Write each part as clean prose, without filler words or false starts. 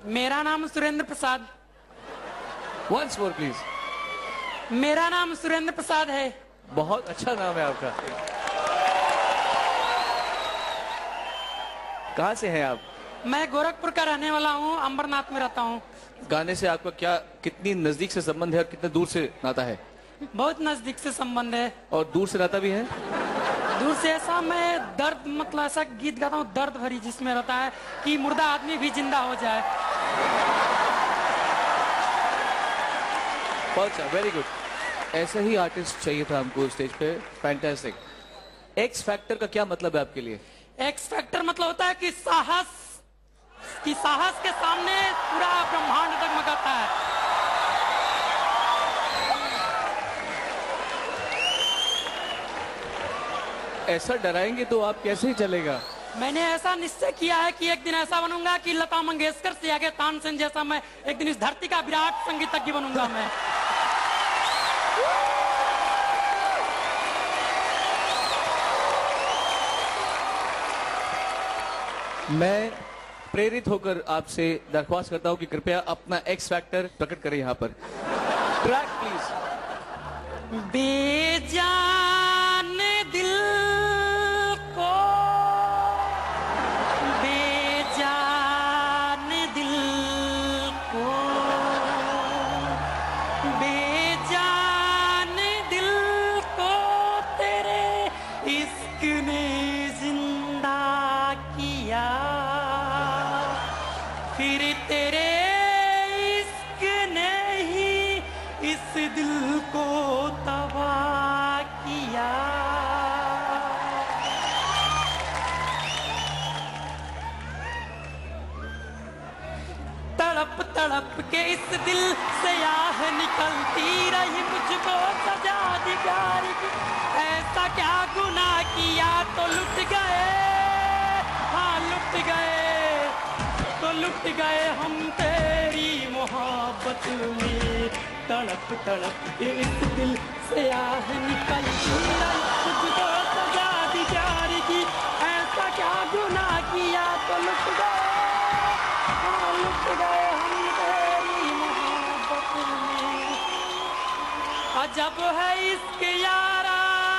मेरा नाम Surendra Prasad. Once more please. मेरा नाम सुरेंद्र प्रसाद है। बहुत अच्छा नाम है आपका। कहाँ से हैं आप? मैं गोरखपुर का रहने वाला हूँ, अंबरनाथ में रहता हूँ। गाने से आपका क्या कितनी नजदीक से संबंध है और कितने दूर से नाता है? बहुत नजदीक से संबंध है। और दूर से नाता भी है? दूर से ऐसा मैं दर्द मतलब ऐसा गीत गाता हूँ दर्द भरी, जिसमें रहता है कि मुर्दा आदमी भी जिंदा हो जाए। बहुत अच्छा, वेरी गुड। ऐसा ही आर्टिस्ट चाहिए था हमको स्टेज पे। फैंटास्टिक। एक्स फैक्टर का क्या मतलब है आपके लिए? एक्स फैक्टर मतलब होता है कि साहस के सामने पूरा ब्रह्मांड डगमगाता है। ऐसा डराएंगे तो आप कैसे ही चलेगा? मैंने ऐसा निश्चय किया है कि एक दिन ऐसा बनूंगा कि लता मंगेशकर से आगे तानसेन जैसा मैं एक दिन इस धरती का विराट संगीतज्ञ बनूंगा मैं। मैं प्रेरित होकर आपसे दरख्वास्त करता हूं कि कृपया अपना एक्स फैक्टर प्रकट करें यहाँ पर। Track please. बेजान दिल को, बेजान दिल को, बेजान दिल को तेरे इश्क ने जिंदा किया, फिर तेरे इश्क ने ही इस दिल को तबाह किया। तड़प तड़प के इस दिल से आह निकलती रही, मुझको सजा दी प्यार की। ऐसा क्या गुनाह किया तो लुट गए, हाँ लुट गए, तो लुट गए हम तेरी मोहब्बत में। तड़प तड़प के इस दिल से आह निकलती रही, मुझको सजा दी प्यार की। ऐसा क्या गुनाह किया तो लुट गए, हाँ लुट गए हम तेरी मोहब्बत में। अजब है इसके यारा,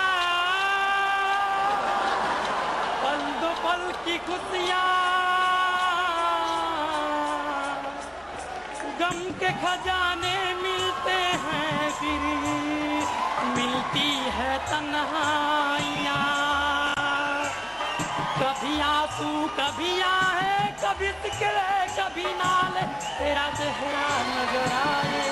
पल दो पल की खुशियाँ, गम के खजाने मिलते हैं फिर मिलती है तन्हाइयाँ। कभी आंसू कभी आहे, कभी सिकरे कभी नाले, तेरा चेहरा नजर आए,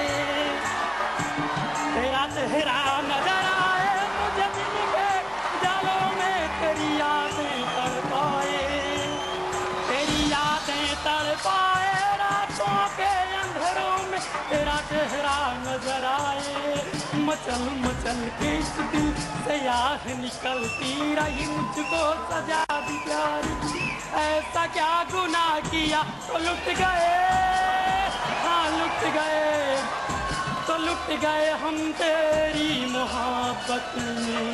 तेरा चेहरा नजर आए मुझे दिल के जालों में। तेरी यादें तड़पाए, तेरी यादें तड़पाए, रातों के अंधेरों में तेरा चेहरा नजर आए। मचल मचल के इस दिल से आह निकलती रही, मुझको सजा दी प्यार की। ऐसा क्या गुनाह किया तो लुट गए, हाँ लुट गए, तो लुट गए हम तेरी मोहब्बत में।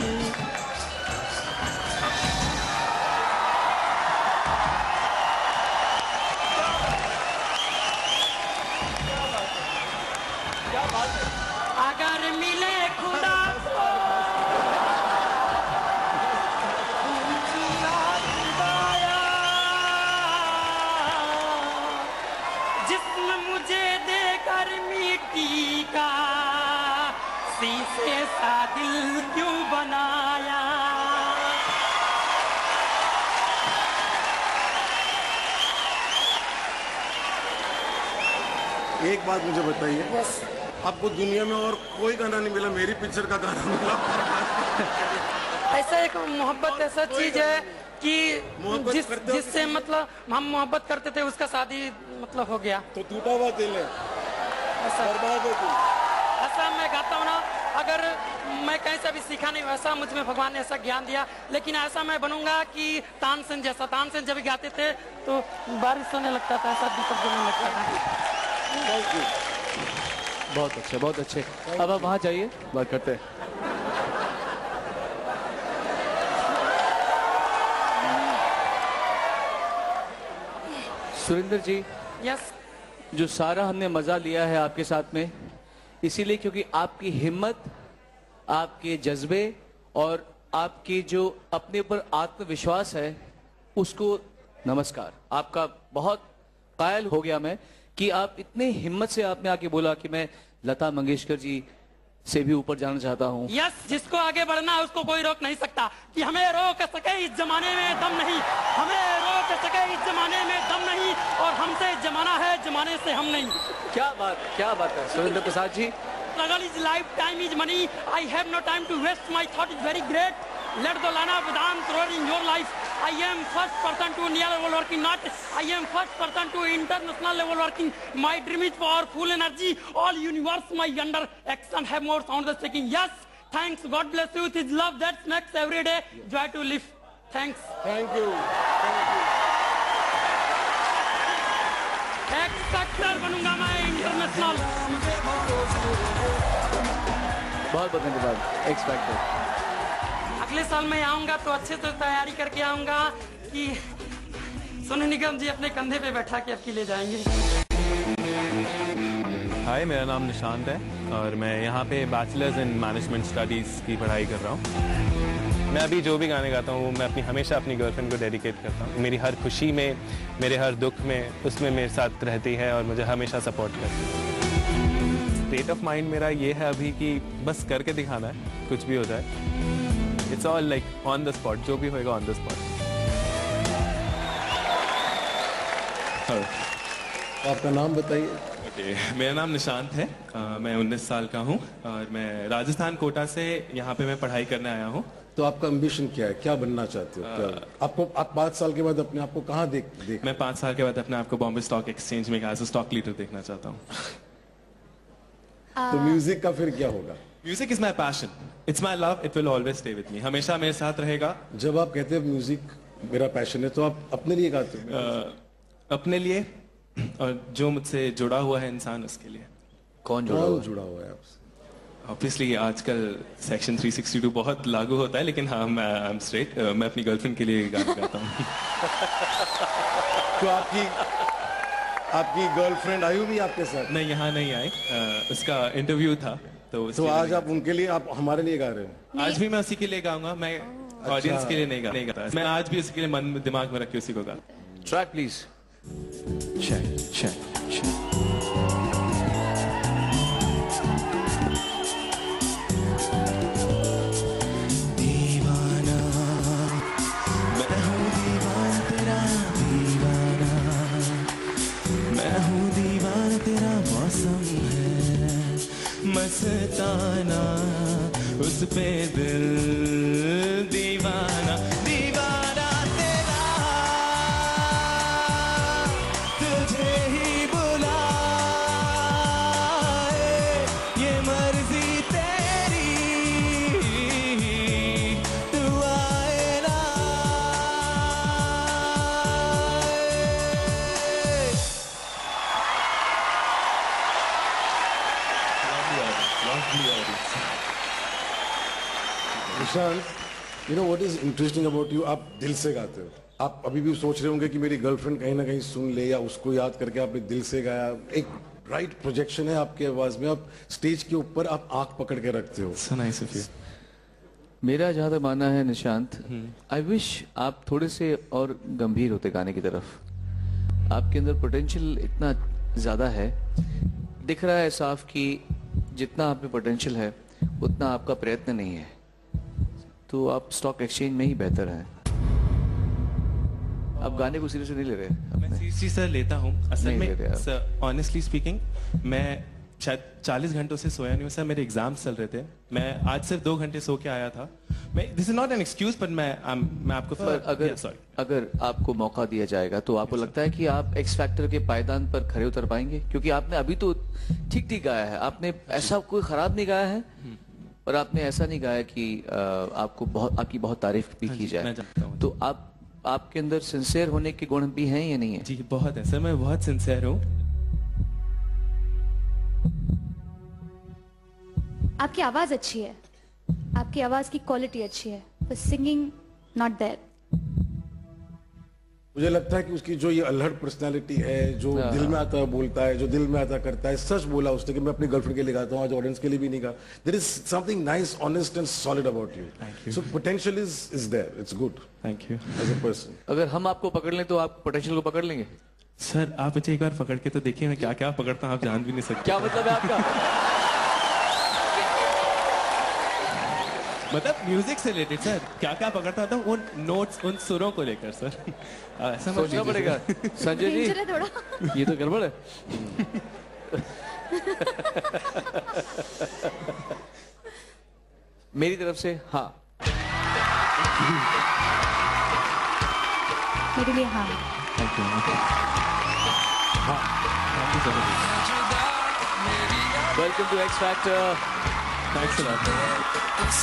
अगर मिले खुदा को जिस्म मुझे देकर मिट्टी का, शीशे सा दिल क्यों बनाया। एक बात मुझे बताइए, बस आपको दुनिया में और कोई गाना नहीं मिला, मेरी पिक्चर का गाना मिला। ऐसा एक मोहब्बत ऐसा चीज है कि जिससे मतलब हम मोहब्बत करते थे, उसका शादी मतलब हो गया तो टूटा हुआ दिल है, बर्बाद हो गई। ऐसा मैं गाता हूँ ना, अगर मैं कहीं से भी सीखा नहीं, वैसा मुझ में भगवान ने ऐसा ज्ञान दिया। लेकिन ऐसा मैं बनूंगा कि तानसेन जैसा। तानसेन जब गाते थे तो बारिश होने लगता था, ऐसा दीपक जलने लगता था। बहुत अच्छे, बहुत अच्छे। अब आप वहाँ जाइए, बात करते हैं। सुरेंद्र जी, यस। जो सारा हमने मजा लिया है आपके साथ में, इसीलिए क्योंकि आपकी हिम्मत, आपके जज्बे और आपकी जो अपने ऊपर आत्मविश्वास है, उसको नमस्कार। आपका बहुत कायल हो गया मैं कि आप इतने हिम्मत से आपने आके बोला कि मैं लता मंगेशकर जी से भी ऊपर जाना चाहता हूँ। यस, जिसको आगे बढ़ना है उसको कोई रोक नहीं सकता। कि हमें रोक सके इस जमाने में दम नहीं, हमें रोक सके इस जमाने में दम नहीं, और हमसे जमाना है, जमाने से हम नहीं। क्या बात है Surendra Prasad ji. Struggle is life, time is money. I have no time to waste. My thought is very great. Let the Lana Vedant roll in your life. I am first person to near level working, not I am first person to international level working. My dream is for full energy. All universe, my under action have more sound than speaking. Yes, thanks. God bless you with His love that makes every day joy to live. Thanks. Thank you. Thank you. Actor बनूंगा मैं international. बहुत धन्यवाद। X factor अगले साल मैं आऊंगा तो अच्छे से तैयारी करके आऊंगा कि सोनू निगम जी अपने कंधे पे बैठा के आपकी ले जाएंगे। हाय, मेरा नाम निशांत है और मैं यहाँ पे बैचलर्स इन मैनेजमेंट स्टडीज़ की पढ़ाई कर रहा हूँ। मैं अभी जो भी गाने गाता हूँ मैं हमेशा अपनी गर्लफ्रेंड को डेडिकेट करता हूँ। मेरी हर खुशी में, मेरे हर दुख में, उसमें मेरे साथ रहती है और मुझे हमेशा सपोर्ट करती है। स्टेट ऑफ माइंड मेरा ये है अभी कि बस करके दिखाना है, कुछ भी हो जाए। It's all like on the spot, जो भी होएगा ऑन द स्पॉट। आपका नाम बताइए। ओके, मेरा नाम निशांत है। मैं 19 साल का हूँ और मैं राजस्थान कोटा से यहाँ पे मैं पढ़ाई करने आया हूँ। तो आपका एम्बिशन क्या है, क्या बनना चाहते हो? आप 5 साल के बाद अपने आप को कहाँ देख मैं 5 साल के बाद अपने आप को बॉम्बे स्टॉक एक्सचेंज में एज अ स्टॉक लीडर देखना चाहता हूँ। तो म्यूजिक का फिर क्या होगा? Music is my passion, it's my love, it will always stay with me. हमेशा मेरे साथ रहेगा। जब आप कहते हैं म्यूजिक मेरा पैशन है, तो आप अपने लिए गाते हो? अपने लिए और जो मुझसे जुड़ा हुआ है इंसान, उसके लिए। कौन जुड़ा हुआ है आपसे? ऑब्वियसली आजकल सेक्शन 362 बहुत लागू होता है, लेकिन हाँ, मैं आई एम स्ट्रेट। मैं अपनी गर्लफ्रेंड के लिए गाना गाता हूँ। तो आपकी गर्लफ्रेंड आई हुई आपके साथ? नहीं, यहाँ नहीं आई। उसका इंटरव्यू था तो आज आप उनके लिए, आप हमारे लिए गा रहे हो? आज भी मैं उसी के लिए गाऊंगा। मैं ऑडियंस के लिए नहीं गाता। मैं आज भी उसी के लिए मन दिमाग में रख के उसी को गाता। Track please. मस्ताना उस पे दिल दीवाना, दीवाना तेरा तुझे ही बुलाए, ये मर्जी तेरी तू आए ना। Nishant, you know what is interesting about you? आप दिल से गाते हो। आप अभी भी सोच रहे होंगे कि मेरी गर्लफ्रेंड कहीं ना कहीं सुन ले, या उसको याद करके आपने दिल से गाया। एक राइट प्रोजेक्शन है आपके आवाज में। आप स्टेज के ऊपर आप आंख पकड़ के रखते हो। So nice of you. मेरा जहाँ तक मानना है निशांत, आई विश आप थोड़े से और गंभीर होते गाने की तरफ। आपके अंदर पोटेंशियल इतना ज्यादा है, दिख रहा है साफ कि जितना आप में पोटेंशियल है उतना आपका प्रयत्न नहीं है। तो आप स्टॉक एक्सचेंज में ही बेहतर हैं। आप गाने को सीरियस नहीं ले रहे? मैं सीरियसली सर लेता हूँ असल में। सर ऑनेस्टली स्पीकिंग, मैं शायद 40 घंटों से सोया नहीं हूँ सर। मेरे एग्जाम्स चल रहे थे। मैं आज सिर्फ 2 घंटे सो के आया था। This is not an excuse, but मैं आपको अगर आपको मौका दिया जाएगा तो आपको लगता है कि आप एक्स फैक्टर के पायदान पर खड़े उतर पाएंगे? क्योंकि आपने अभी तो ठीक ठीक गाया है, आपने ऐसा कोई खराब नहीं गाया है, और आपने ऐसा नहीं गाया कि आपकी बहुत तारीफ भी की जाए। तो आपके अंदर सिंसियर होने के गुण भी हैं या नहीं है? जी बहुत है सर, मैं बहुत सिंसियर हूँ। आपकी आवाज अच्छी है, आपकी आवाज की क्वालिटी अच्छी है, पर सिंगिंग नॉट देयर। मुझे लगता है कि उसकी जो ये अल्हड़ पर्सनालिटी है, जो दिल में आता है बोलता है, जो दिल में आता करता है, सच बोला उसने कि मैं अपनी गर्लफ्रेंड के लिए गाता हूँ, आज ऑडियंस के लिए भी नहीं गा. There is something nice, honest and solid about you. So potential is there. It's good. Thank you. As a person. अगर हम आपको पकड़ लें तो आप पोटेंशियल को पकड़ लेंगे? सर आप मुझे एक बार पकड़ के तो देखिए, मैं क्या क्या पकड़ता हूँ आप जान भी नहीं सकते. क्या मतलब है आपका? मतलब म्यूजिक से रिलेटेड सर, क्या क्या पकड़ता था उन नोट्स, उन सुरों को लेकर सर. ऐसा सोचना पड़ेगा. संजय जी डेंजर है थोड़ा. ये तो गड़बड़ है. मेरी तरफ से हाँ. मेरे लिए हाँ. Thank you. Welcome to X factor. Thanks a lot.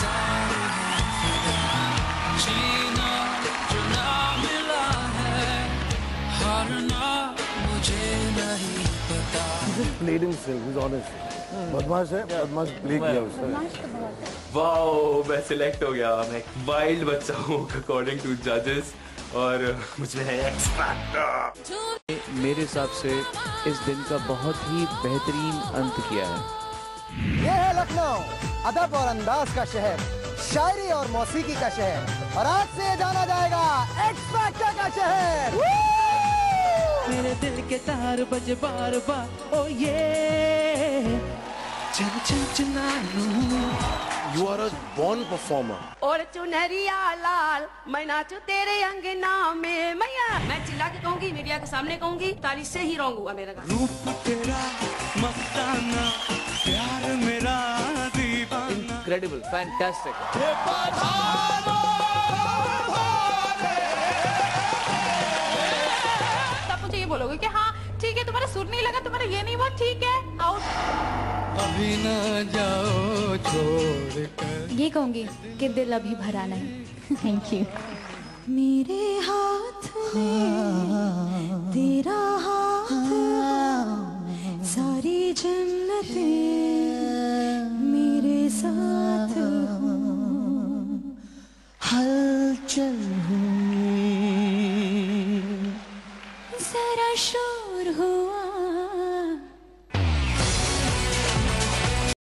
जीना जो ना मिला है, हारना मुझे नहीं पता. Played himself. He's honest. बदमाश है, बदमाश प्ले किया उसने. वाओ, मैं सिलेक्ट हो गया. मैं एक वाइल्ड बच्चा हूँ अकॉर्डिंग टू जजेस और मुझे है एक्स फैक्टर. मेरे हिसाब से इस दिन का बहुत ही बेहतरीन अंत किया है. ये है लखनऊ, अदब और अंदाज का शहर, शायरी और मौसीकी का शहर, और आज से जाना जाएगा एक्स फैक्टर का शहर. मेरे दिल के तार बजे बार बार, ओ ये चन चन चनालू. You are a born performer. और चुनरिया लाल, मैं नाचू तेरे अंगना में मैया. मैं चिल्ला के कहूंगी, मीडिया के सामने कहूंगी, ताली से ही रॉन्ग हुआ मेरा गाना. रूप तेरा मस्ताना, प्यार मेरा दीवाना. Incredible, fantastic. तब मुझे ये बोलोगे कि हाँ ठीक है, तुम्हारा सुर नहीं लगा, तुम्हारा ये नहीं हुआ, ठीक है, आउट. अभी न जाओ छोड़ कर. ये कहूंगी कि दिल अभी भरा नहीं. Thank you. मेरे हाथ में तेरा हाथ, सारी जन्नतें मेरे साथ हो, हलचल हो, जरा